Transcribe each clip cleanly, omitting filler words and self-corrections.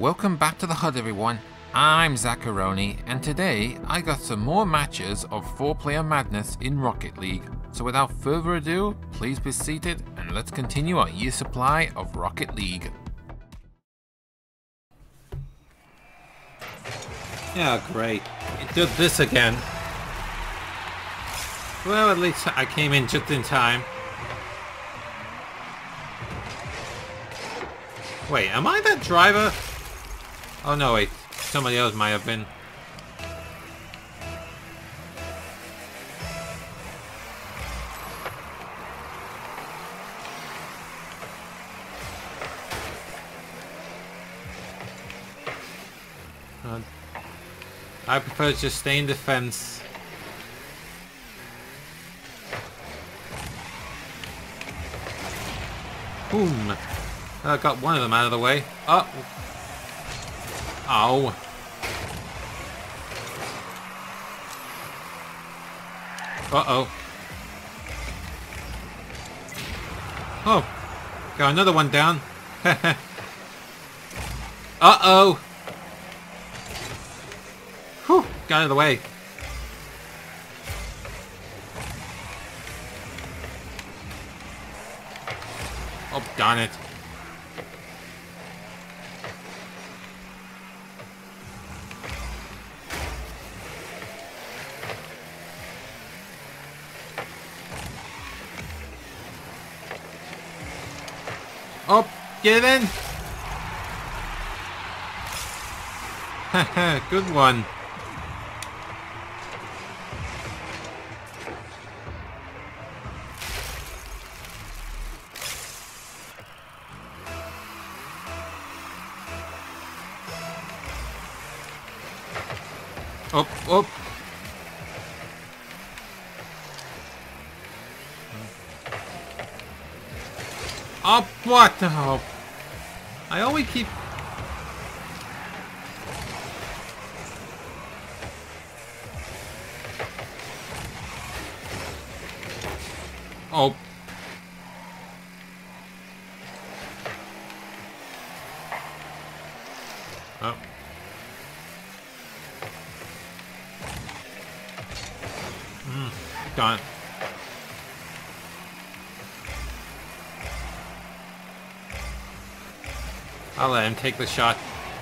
Welcome back to the HUD everyone, I'm Zacharoni and today I got some more matches of 4-player madness in Rocket League. So without further ado, please be seated and let's continue our year supply of Rocket League. Yeah, great. It did this again. Well, at least I came in just in time. Wait, am I that driver? Oh no, wait. Somebody else might have been. I prefer to just stay in defense. Boom. I got one of them out of the way. Oh. Ow. Uh-oh. Oh. Got another one down. Uh-oh. Whew. Got out of the way. Oh, darn it. Oh, get it in! Haha, good one. Oh, oh. Oh, what the hell? I always keep... Oh. Oh. Got it. I'll let him take the shot.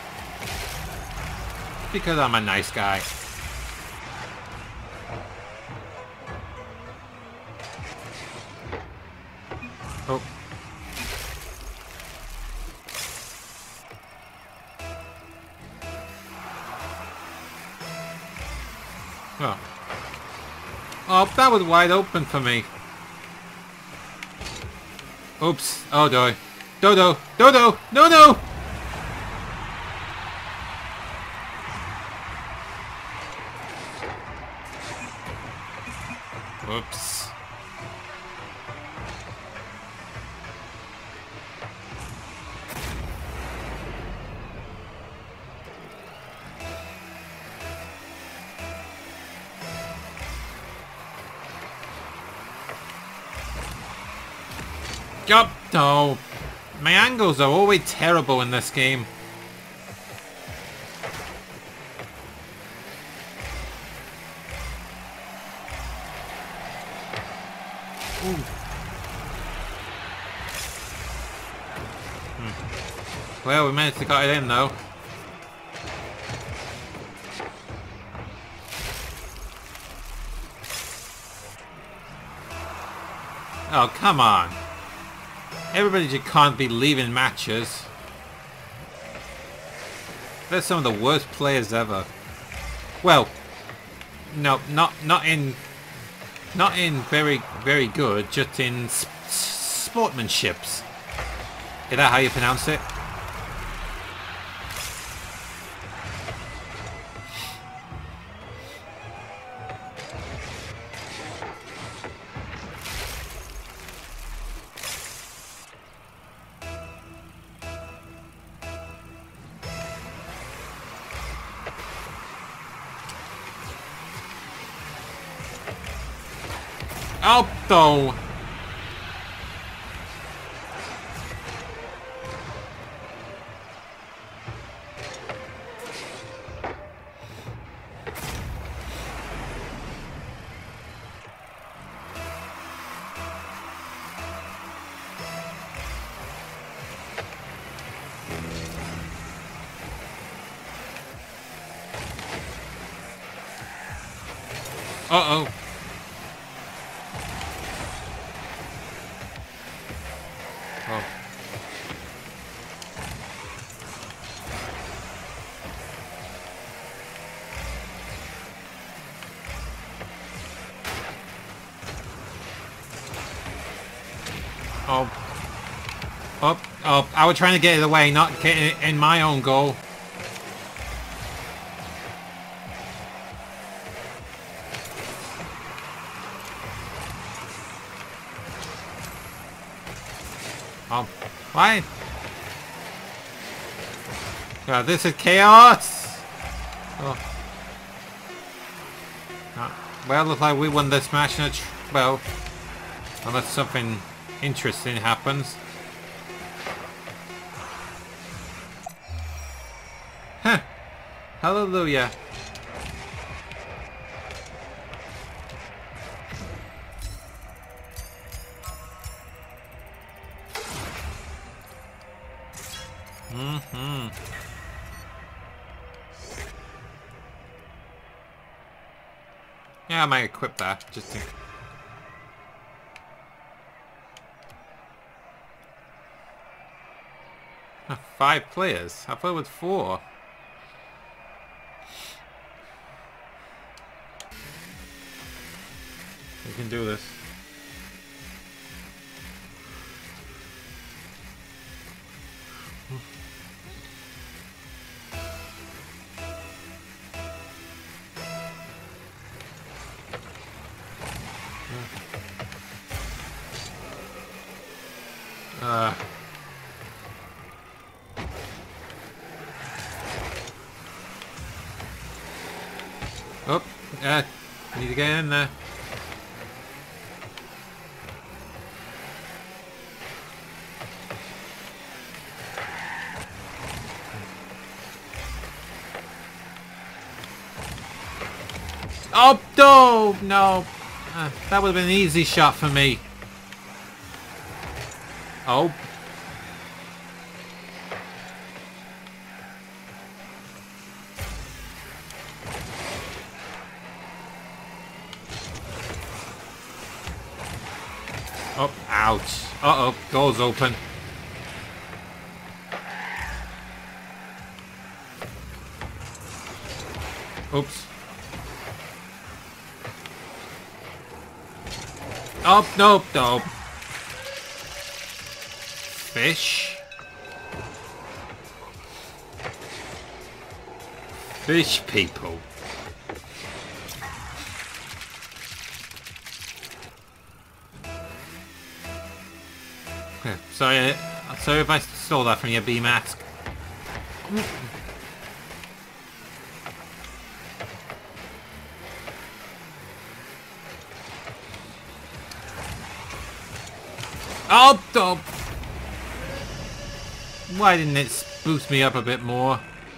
Because I'm a nice guy. Oh. Oh. Oh, that was wide open for me. Oops. Oh, doy. Dodo! Dodo! No, no! Whoops. Yup! No. My angles are always terrible in this game. Ooh. Well, we managed to get it in though. Oh, come on. Everybody just can't be leaving matches. They're some of the worst players ever. Well, no, not in very good, just in sportsmanships. Is that how you pronounce it? Out though. Uh-oh. Oh. Oh. Oh, oh, I was trying to get it away, not getting it in my own goal. Oh, why? God, this is chaos! Oh. Well, looks like we won this match, well, unless something interesting happens. Huh. Hallelujah. Yeah, I might equip that, just to... 5 players? I thought it was 4. We can do this. Oh, need to get in there. Oh, no, no. That would have been an easy shot for me. Oh. Oh, ouch. Uh-oh, goal's open. Oops. Oh, nope, nope. Fish. Fish people. Sorry, sorry if I stole that from your B-Mask. Oh, oh! Why didn't it boost me up a bit more?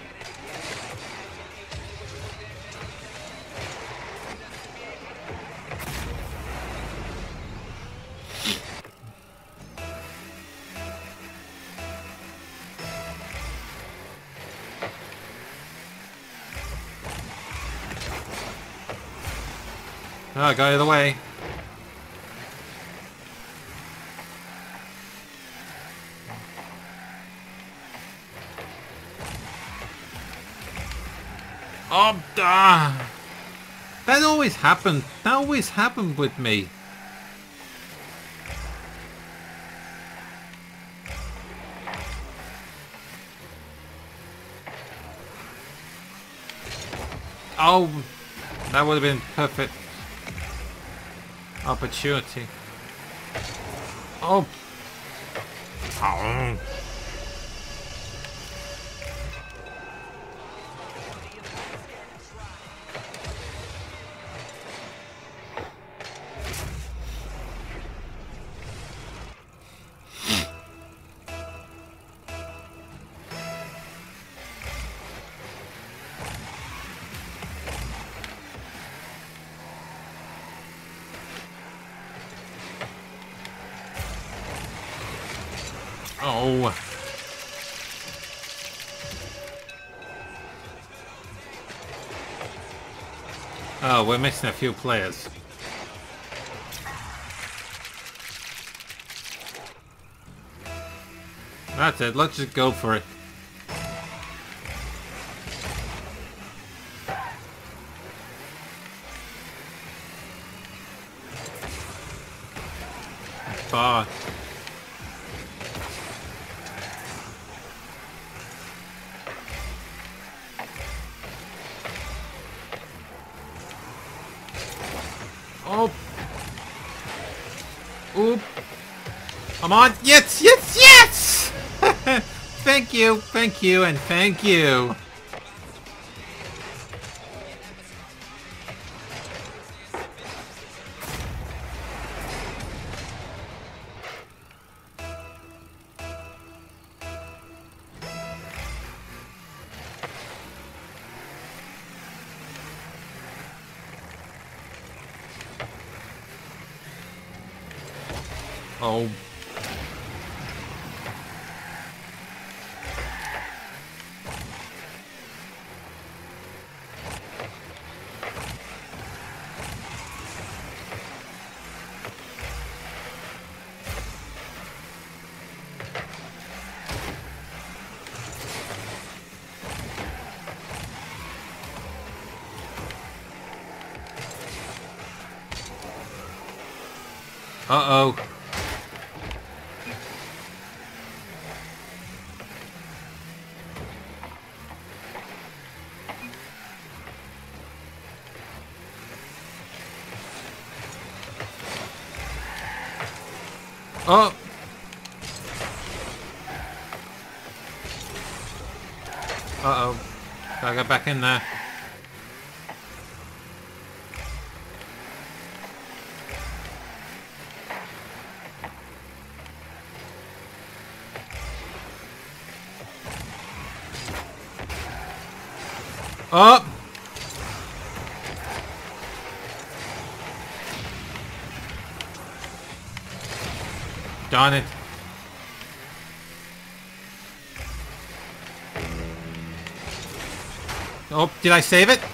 Oh, I got out of the way. Oh, that always happened. That always happened with me. Oh, that would have been perfect opportunity. Oh. Oh. Oh. Oh, we're missing a few players. That's it. Let's just go for it. Far. Oh. Oop. Come on. Yes, yes, yes! Thank you, and thank you. Oh. Uh-oh. Oh. Uh-oh. Gotta get back in there. Oh! Darn it. Oh, did I save it?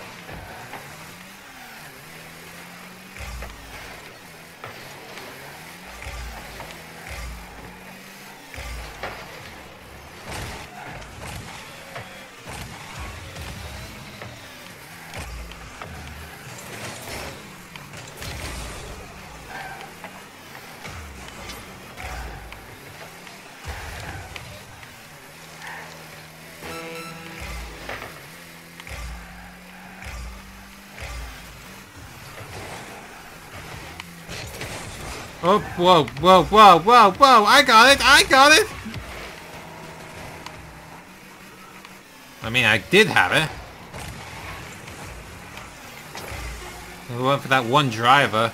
Oh, whoa, whoa, whoa, whoa, whoa! I got it! I got it! I mean, I did have it. I went for that one driver.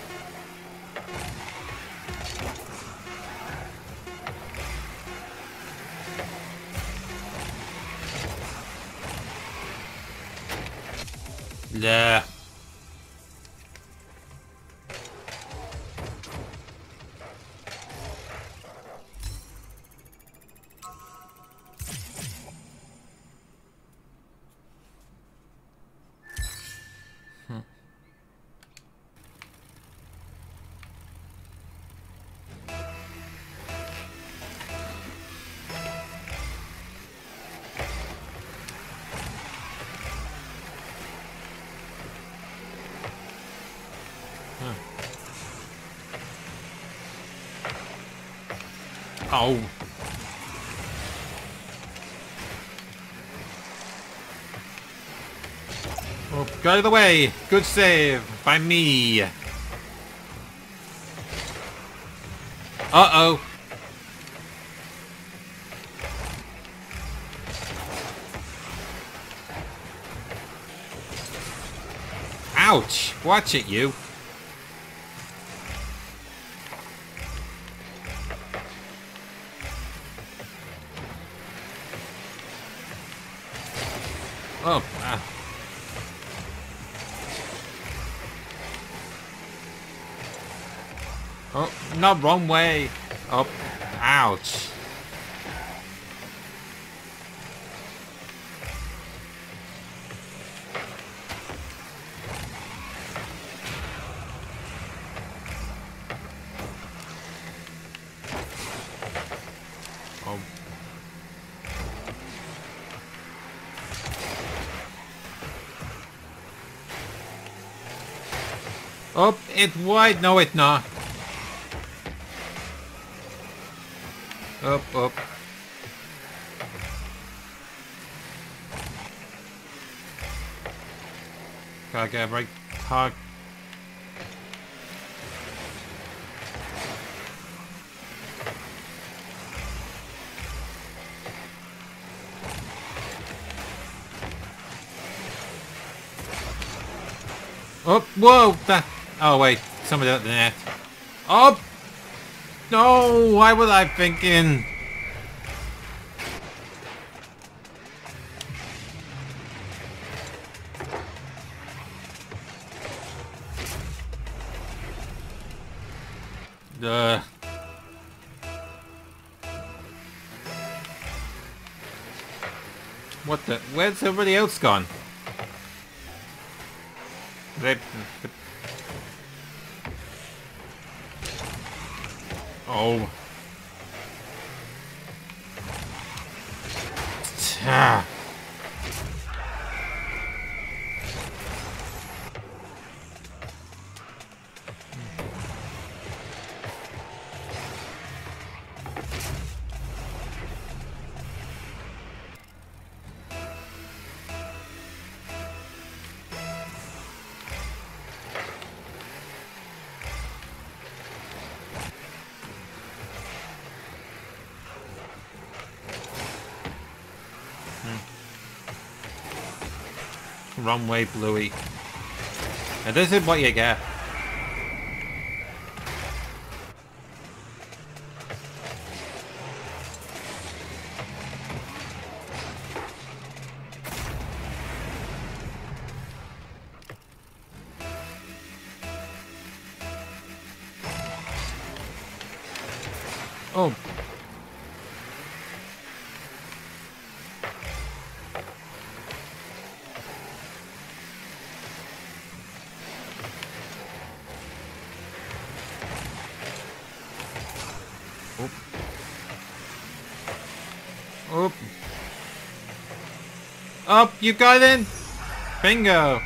Yeah. Oh. Oh, go out of the way. Good save by me. Uh-oh. Ouch. Watch it, you. Oh, oh, no, wrong way. Oh, ouch. Up, it's wide. No, it's not. Up, up. Gotta get right hog. Up, whoa! That. Oh wait, somebody at the net. Up! No, why was I thinking? What the? Where's everybody else gone? They... Oh. Ah. Wrong way, Bluey. And this is what you get. Oh. Up. Up, you got in! Bingo!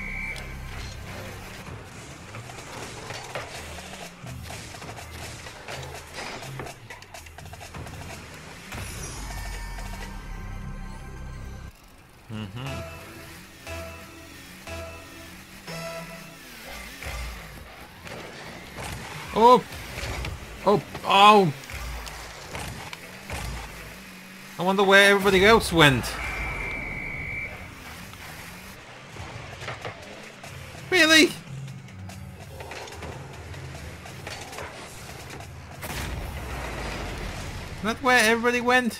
Oh! Oh! Oh! I wonder where everybody else went. Really? That's where everybody went?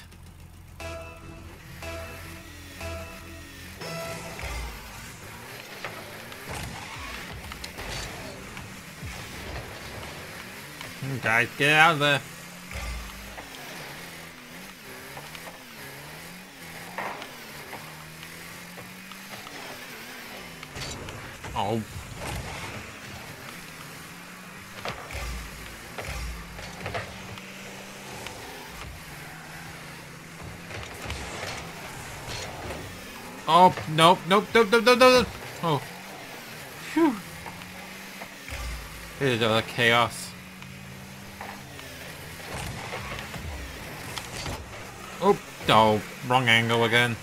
Guys, get out of there. Oh. Oh, nope, nope, nope, nope, nope, nope. Oh. Phew. This is all chaos. Oh, oh, wrong angle again.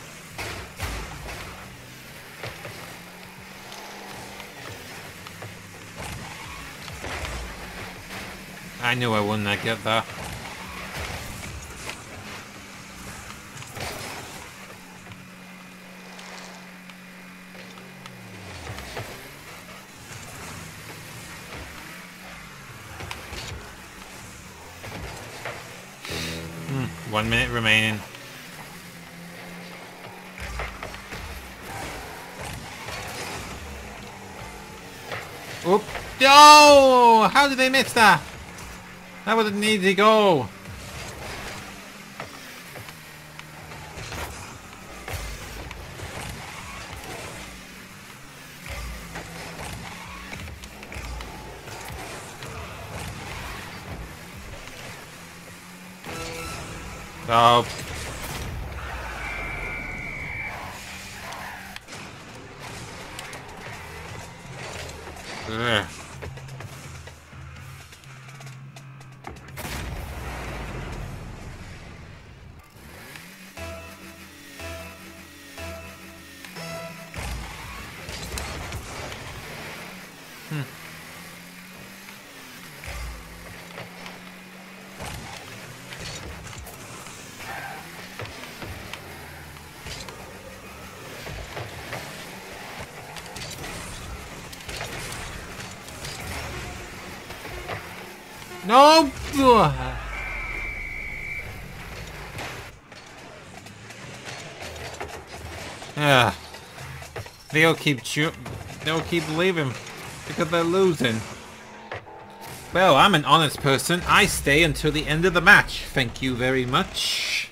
I knew I wouldn't get that. Hmm, 1 minute remaining. Oop! Oh! How did they miss that? That would have needed to go. Oh. Ugh. No! Yeah. They'll keep leaving because they're losing. Well, I'm an honest person. I stay until the end of the match. Thank you very much.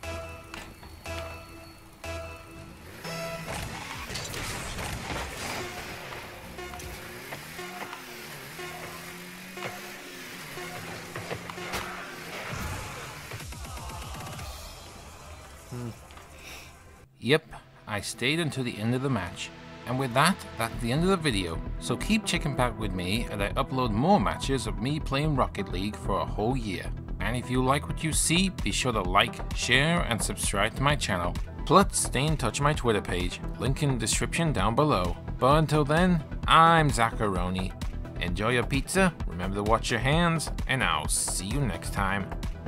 Yep, I stayed until the end of the match. And with that, that's the end of the video. So keep checking back with me as I upload more matches of me playing Rocket League for a whole year. And if you like what you see, be sure to like, share and subscribe to my channel. Plus stay in touch with my Twitter page, link in the description down below. But until then, I'm Zackaroni. Enjoy your pizza, remember to wash your hands, and I'll see you next time.